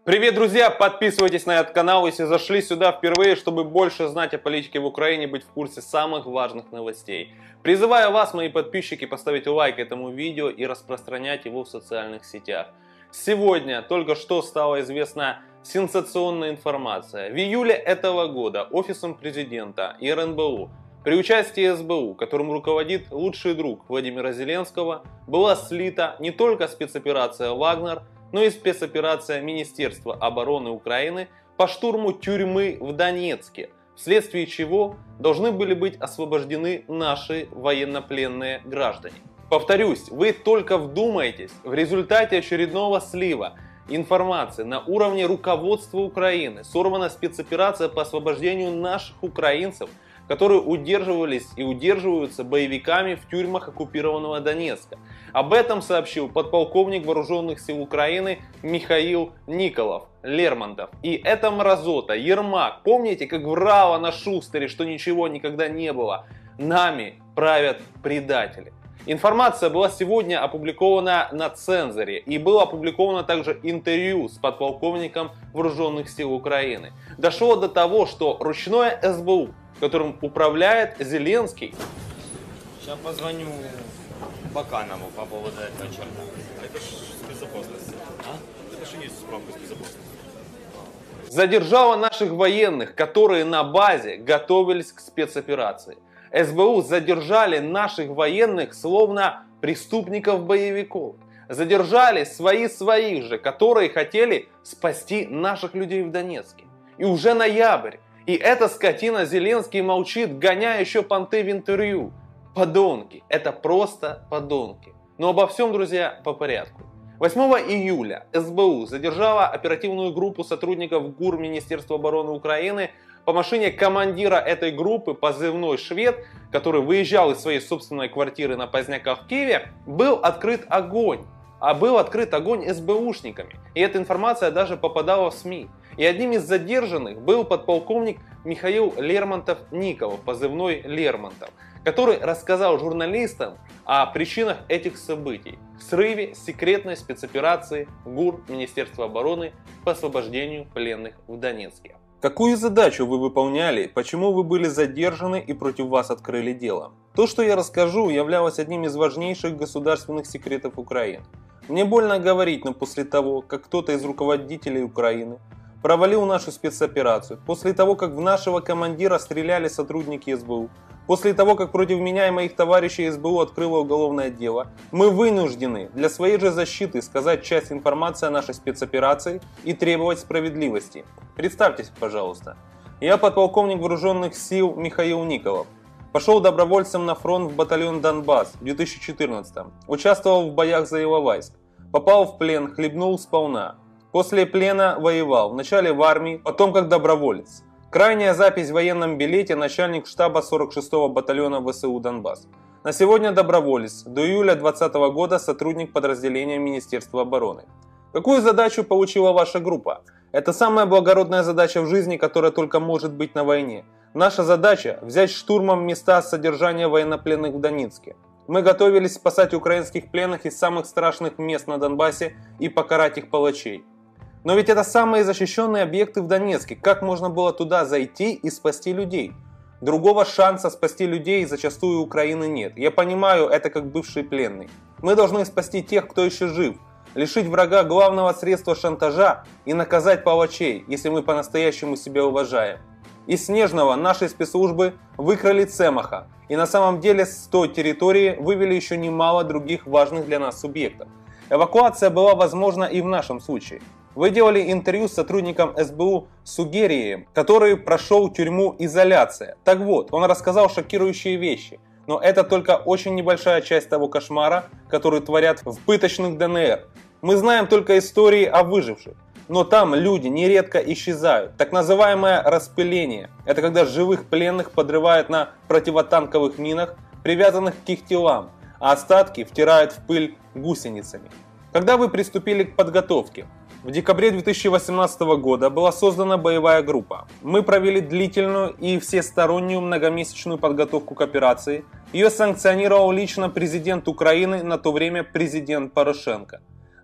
Привет, друзья! Подписывайтесь на этот канал, если зашли сюда впервые, чтобы больше знать о политике в Украине, быть в курсе самых важных новостей. Призываю вас, мои подписчики, поставить лайк этому видео и распространять его в социальных сетях. Сегодня только что стала известна сенсационная информация. В июле этого года Офисом президента и РНБО при участии СБУ, которым руководит лучший друг Владимира Зеленского, была слита не только спецоперация «Вагнер», но и спецоперация Министерства обороны Украины по штурму тюрьмы в Донецке, вследствие чего должны были быть освобождены наши военнопленные граждане. Повторюсь, вы только вдумайтесь, в результате очередного слива информации на уровне руководства Украины сорвана спецоперация по освобождению наших украинцев, которые удерживались и удерживаются боевиками в тюрьмах оккупированного Донецка. Об этом сообщил подполковник вооруженных сил Украины Михаил Николов, Лермонтов. И эта мразота, Ермак, помните, как врала на Шустере, что ничего никогда не было? Нами правят предатели. Информация была сегодня опубликована на Цензоре, и было опубликовано также интервью с подполковником вооруженных сил Украины. Дошло до того, что ручное СБУ, которым управляет Зеленский. Сейчас позвоню Баканову по поводу этого черта. Это ж с безопасности. Это же есть справка с безопасности. Задержала наших военных, которые на базе готовились к спецоперации. СБУ задержали наших военных словно преступников-боевиков. Задержали своих же, которые хотели спасти наших людей в Донецке. И уже ноябрь. И эта скотина Зеленский молчит, гоняя еще понты в интервью. Подонки. Это просто подонки. Но обо всем, друзья, по порядку. 8 июля СБУ задержала оперативную группу сотрудников ГУР Министерства обороны Украины. По машине командира этой группы, позывной «Швед», который выезжал из своей собственной квартиры на Поздняках в Киеве, был открыт огонь. А был открыт огонь СБУшниками. И эта информация даже попадала в СМИ. И одним из задержанных был подполковник Михаил Лермонтов-Николов, позывной Лермонтов, который рассказал журналистам о причинах этих событий в срыве секретной спецоперации ГУР Министерства обороны по освобождению пленных в Донецке. Какую задачу вы выполняли, почему вы были задержаны и против вас открыли дело? То, что я расскажу, являлось одним из важнейших государственных секретов Украины. Мне больно говорить, но после того, как кто-то из руководителей Украины провалил нашу спецоперацию, после того, как в нашего командира стреляли сотрудники СБУ, после того, как против меня и моих товарищей СБУ открыло уголовное дело, мы вынуждены для своей же защиты сказать часть информации о нашей спецоперации и требовать справедливости. Представьтесь, пожалуйста. Я подполковник вооруженных сил Михаил Николов. Пошел добровольцем на фронт в батальон Донбасс в 2014-м. Участвовал в боях за Иловайск. Попал в плен, хлебнул сполна. После плена воевал. Вначале в армии, потом как доброволец. Крайняя запись в военном билете — начальник штаба 46-го батальона ВСУ Донбасс. На сегодня доброволец. До июля 2020 года сотрудник подразделения Министерства обороны. Какую задачу получила ваша группа? Это самая благородная задача в жизни, которая только может быть на войне. Наша задача – взять штурмом места содержания военнопленных в Донецке. Мы готовились спасать украинских пленных из самых страшных мест на Донбассе и покарать их палачей. Но ведь это самые защищенные объекты в Донецке. Как можно было туда зайти и спасти людей? Другого шанса спасти людей зачастую у Украины нет. Я понимаю это как бывший пленный. Мы должны спасти тех, кто еще жив. Лишить врага главного средства шантажа и наказать палачей, если мы по-настоящему себя уважаем. Из Снежного наши спецслужбы выкрали Цемаха, и на самом деле с той территории вывели еще немало других важных для нас субъектов. Эвакуация была возможна и в нашем случае. Вы делали интервью с сотрудником СБУ Сугерием, который прошел тюрьму «Изоляция». Так вот, он рассказал шокирующие вещи. Но это только очень небольшая часть того кошмара, который творят в пыточных ДНР. Мы знаем только истории о выживших. Но там люди нередко исчезают. Так называемое распыление – это когда живых пленных подрывают на противотанковых минах, привязанных к их телам, а остатки втирают в пыль гусеницами. Когда вы приступили к подготовке? В декабре 2018 года была создана боевая группа. Мы провели длительную и всестороннюю многомесячную подготовку к операции. Ее санкционировал лично президент Украины, на то время президент Порошенко.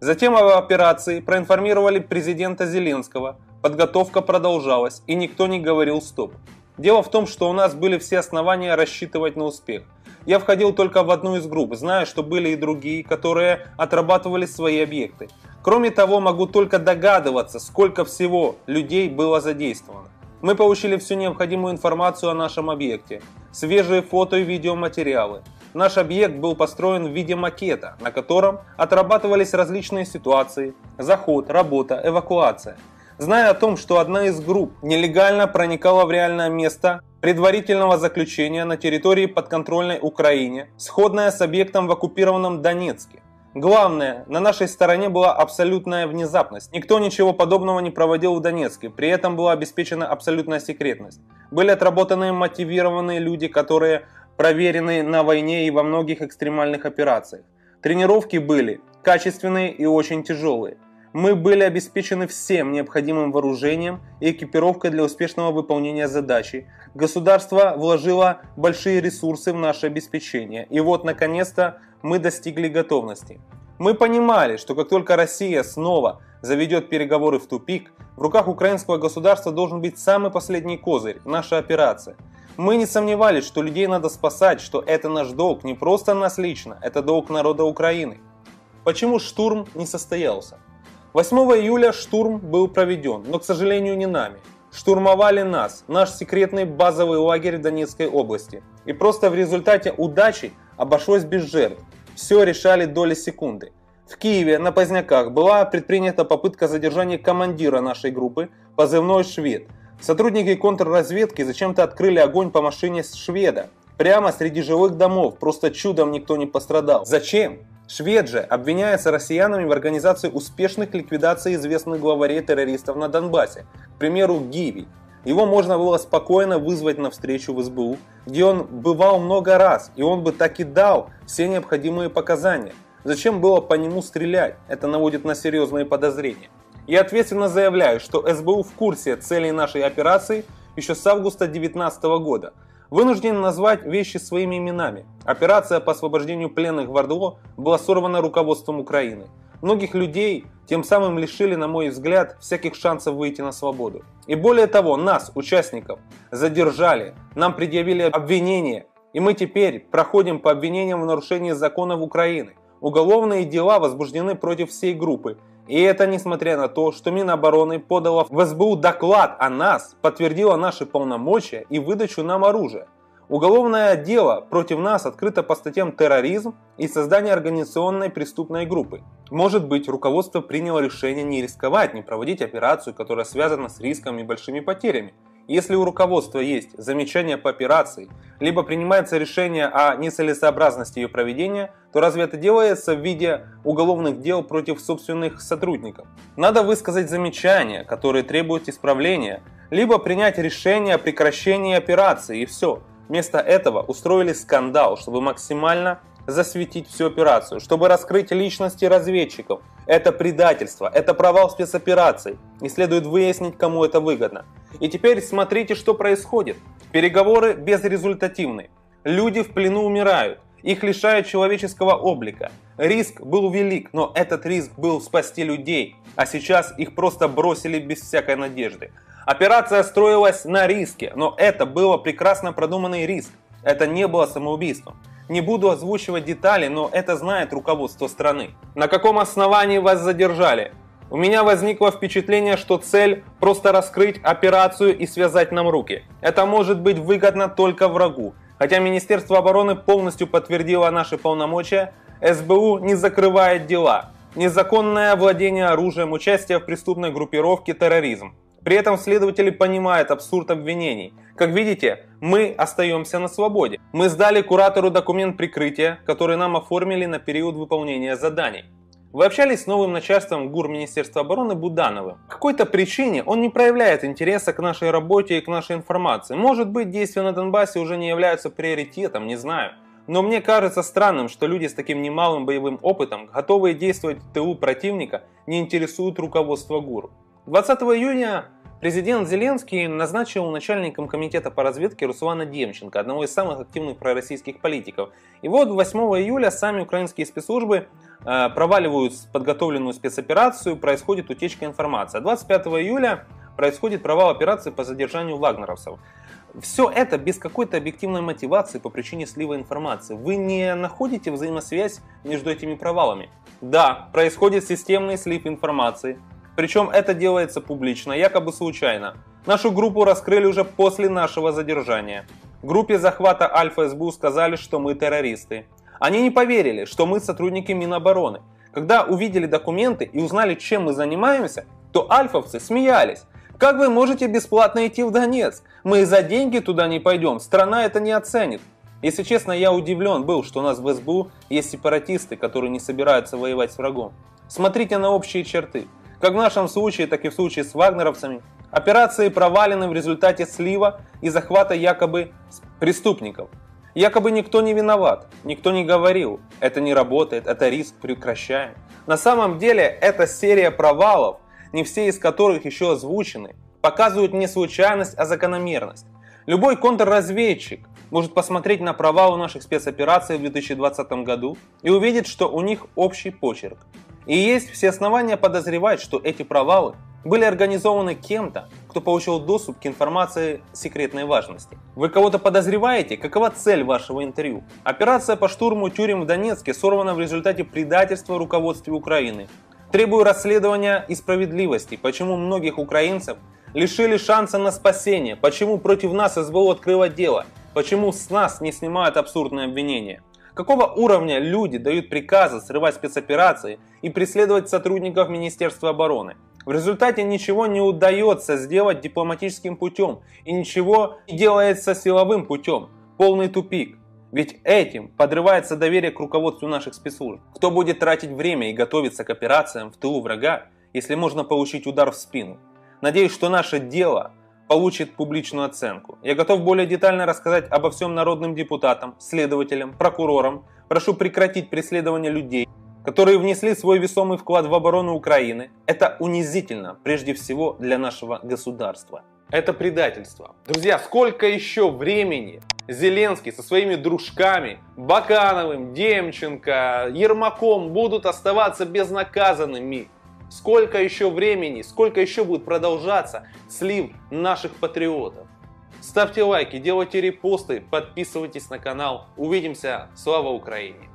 Затем об операции проинформировали президента Зеленского, подготовка продолжалась и никто не говорил стоп. Дело в том, что у нас были все основания рассчитывать на успех. Я входил только в одну из групп, зная, что были и другие, которые отрабатывали свои объекты. Кроме того, могу только догадываться, сколько всего людей было задействовано. Мы получили всю необходимую информацию о нашем объекте, свежие фото и видеоматериалы. Наш объект был построен в виде макета, на котором отрабатывались различные ситуации: заход, работа, эвакуация. Зная о том, что одна из групп нелегально проникала в реальное место предварительного заключения на территории подконтрольной Украине, сходная с объектом в оккупированном Донецке. Главное, на нашей стороне была абсолютная внезапность. Никто ничего подобного не проводил в Донецке, при этом была обеспечена абсолютная секретность. Были отработаны мотивированные люди, которые проверены на войне и во многих экстремальных операциях. Тренировки были качественные и очень тяжелые. Мы были обеспечены всем необходимым вооружением и экипировкой для успешного выполнения задачи. Государство вложило большие ресурсы в наше обеспечение. И вот, наконец-то, мы достигли готовности. Мы понимали, что как только Россия снова заведет переговоры в тупик, в руках украинского государства должен быть самый последний козырь – наша операция. Мы не сомневались, что людей надо спасать, что это наш долг, не просто нас лично, это долг народа Украины. Почему штурм не состоялся? 8 июля штурм был проведен, но, к сожалению, не нами. Штурмовали нас, наш секретный базовый лагерь в Донецкой области. И просто в результате удачи обошлось без жертв. Все решали доли секунды. В Киеве на Поздняках была предпринята попытка задержания командира нашей группы, позывной «Швед». Сотрудники контрразведки зачем-то открыли огонь по машине шведа. Прямо среди жилых домов, просто чудом никто не пострадал. Зачем? Швед же обвиняется россиянами в организации успешных ликвидаций известных главарей террористов на Донбассе, к примеру, Гиви. Его можно было спокойно вызвать на встречу в СБУ, где он бывал много раз, и он бы так и дал все необходимые показания. Зачем было по нему стрелять? Это наводит на серьезные подозрения. Я ответственно заявляю, что СБУ в курсе целей нашей операции еще с августа 2019 года. Вынужден назвать вещи своими именами. Операция по освобождению пленных в Ордло была сорвана руководством Украины. Многих людей тем самым лишили, на мой взгляд, всяких шансов выйти на свободу. И более того, нас, участников, задержали, нам предъявили обвинения, и мы теперь проходим по обвинениям в нарушении законов Украины. Уголовные дела возбуждены против всей группы. И это несмотря на то, что Минобороны подала в СБУ доклад о нас, подтвердила наши полномочия и выдачу нам оружия. Уголовное дело против нас открыто по статьям терроризм и создание организационной преступной группы. Может быть, руководство приняло решение не рисковать, не проводить операцию, которая связана с риском и большими потерями. Если у руководства есть замечания по операции, либо принимается решение о нецелесообразности ее проведения, то разве это делается в виде уголовных дел против собственных сотрудников? Надо высказать замечания, которые требуют исправления, либо принять решение о прекращении операции и все. Вместо этого устроили скандал, чтобы максимально засветить всю операцию, чтобы раскрыть личности разведчиков. Это предательство, это провал спецопераций, и следует выяснить, кому это выгодно. И теперь смотрите, что происходит. Переговоры безрезультативны. Люди в плену умирают, их лишают человеческого облика. Риск был велик, но этот риск был спасти людей, а сейчас их просто бросили без всякой надежды. Операция строилась на риске, но это был прекрасно продуманный риск. Это не было самоубийством. Не буду озвучивать детали, но это знает руководство страны. На каком основании вас задержали? У меня возникло впечатление, что цель просто раскрыть операцию и связать нам руки. Это может быть выгодно только врагу. Хотя Министерство обороны полностью подтвердило наши полномочия, СБУ не закрывает дела. Незаконное владение оружием, участие в преступной группировке, терроризм. При этом следователи понимают абсурд обвинений. Как видите, мы остаемся на свободе. Мы сдали куратору документ прикрытия, который нам оформили на период выполнения заданий. Вы общались с новым начальством ГУР Министерства обороны Будановым. По какой-то причине он не проявляет интереса к нашей работе и к нашей информации. Может быть, действия на Донбассе уже не являются приоритетом, не знаю. Но мне кажется странным, что люди с таким немалым боевым опытом, готовые действовать в тылу противника, не интересуют руководство ГУР. 20 июня Президент Зеленский назначил начальником комитета по разведке Руслана Демченко, одного из самых активных пророссийских политиков. И вот 8 июля сами украинские спецслужбы проваливают подготовленную спецоперацию, происходит утечка информации. А 25 июля происходит провал операции по задержанию вагнеровцев. Все это без какой-то объективной мотивации по причине слива информации. Вы не находите взаимосвязь между этими провалами? Да, происходит системный слив информации. Причем это делается публично, якобы случайно. Нашу группу раскрыли уже после нашего задержания. В группе захвата Альфа-СБУ сказали, что мы террористы. Они не поверили, что мы сотрудники Минобороны. Когда увидели документы и узнали, чем мы занимаемся, то альфовцы смеялись. Как вы можете бесплатно идти в Донецк? Мы за деньги туда не пойдем, страна это не оценит. Если честно, я удивлен был, что у нас в СБУ есть сепаратисты, которые не собираются воевать с врагом. Смотрите на общие черты. Как в нашем случае, так и в случае с вагнеровцами, операции провалены в результате слива и захвата якобы преступников. Якобы никто не виноват, никто не говорил, это не работает, это риск, прекращаем. На самом деле, эта серия провалов, не все из которых еще озвучены, показывают не случайность, а закономерность. Любой контрразведчик может посмотреть на провалы наших спецопераций в 2020 году и увидеть, что у них общий почерк. И есть все основания подозревать, что эти провалы были организованы кем-то, кто получил доступ к информации секретной важности. Вы кого-то подозреваете? Какова цель вашего интервью? Операция по штурму тюрем в Донецке сорвана в результате предательства руководства Украины. Требую расследования и справедливости, почему многих украинцев лишили шанса на спасение, почему против нас СБУ открыло дело, почему с нас не снимают абсурдные обвинения. Какого уровня люди дают приказы срывать спецоперации и преследовать сотрудников Министерства обороны? В результате ничего не удается сделать дипломатическим путем и ничего не делается силовым путем. Полный тупик. Ведь этим подрывается доверие к руководству наших спецслужб. Кто будет тратить время и готовиться к операциям в тылу врага, если можно получить удар в спину? Надеюсь, что наше дело получит публичную оценку. Я готов более детально рассказать обо всем народным депутатам, следователям, прокурорам. Прошу прекратить преследование людей, которые внесли свой весомый вклад в оборону Украины. Это унизительно, прежде всего, для нашего государства. Это предательство. Друзья, сколько еще времени Зеленский со своими дружками Бакановым, Демченко, Ермаком будут оставаться безнаказанными? Сколько еще времени, сколько еще будет продолжаться слив наших патриотов? Ставьте лайки, делайте репосты, подписывайтесь на канал. Увидимся. Слава Украине!